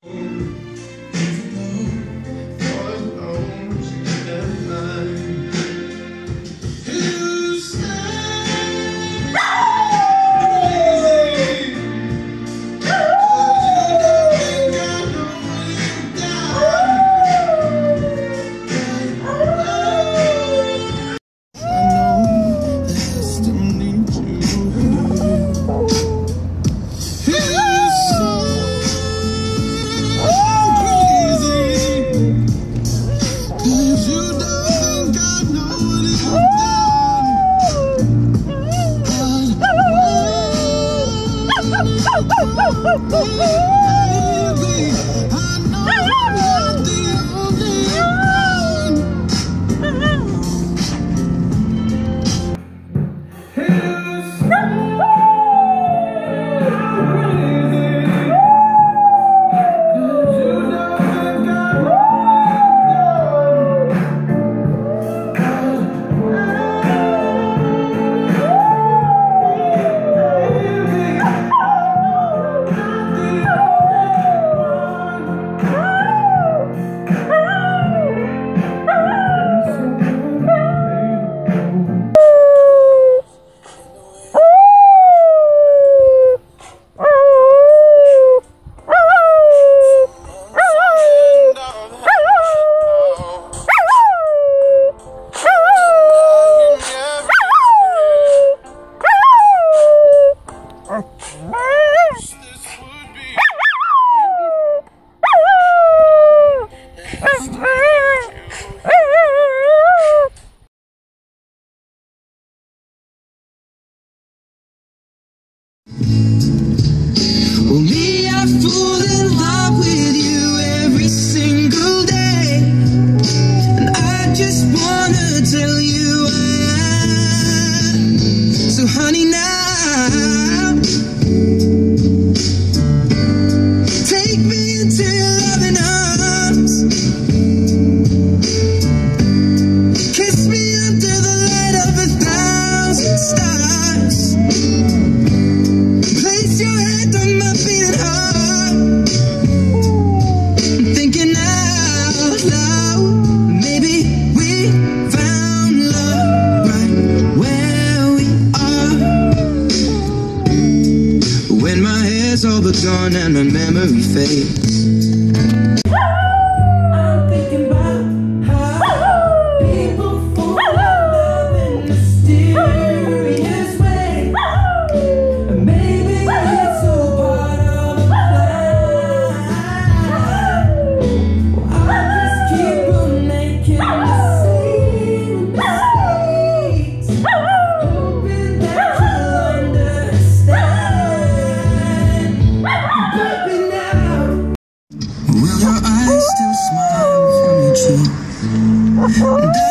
all but gone and my memory fades. I'm thinking about how people fall in love in mysterious ways. And maybe it's all part of the plan. Well, I just keep on making the same mistakes, hoping that you'll understand. Baby, now, will your eyes still smile from your cheek?